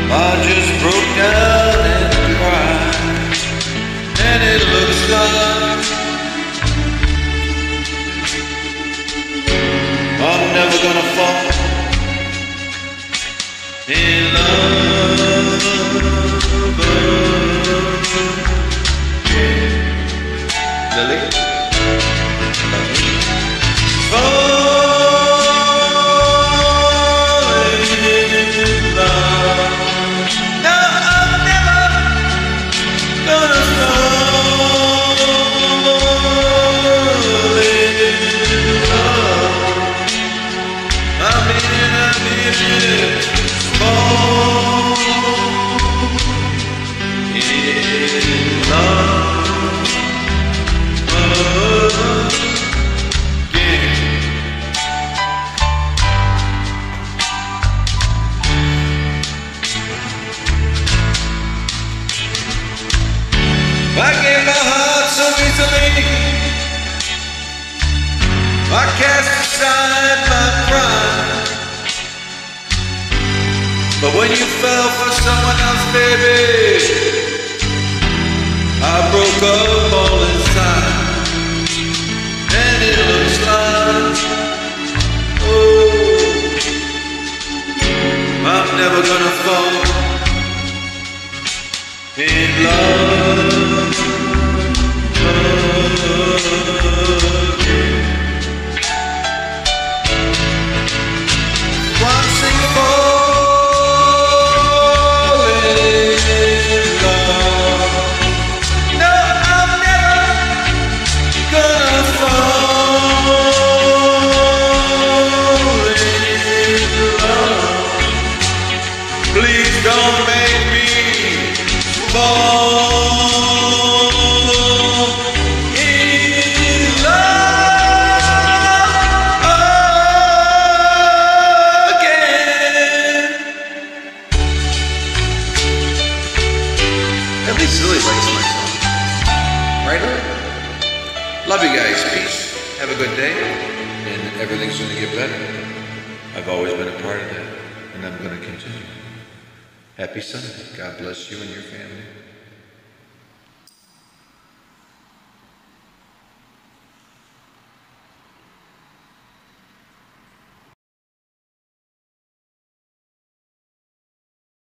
I just broke down and cried, and it looks like I'm never gonna fall in love again. Lily, love me. I gave my heart so easily, I cast aside my pride. But when you fell for someone else, baby, I broke up all inside. And it looks like, oh, I'm never gonna fall in love again. One single falling in love. No, I'm never gonna fall in love. Please don't make me fall in love again. At least Lily likes my song. Right, Lily? Love you guys. Peace. Have a good day. And everything's going to get better. I've always been a part of that. And I'm going to continue. Happy Sunday. God bless you and your family.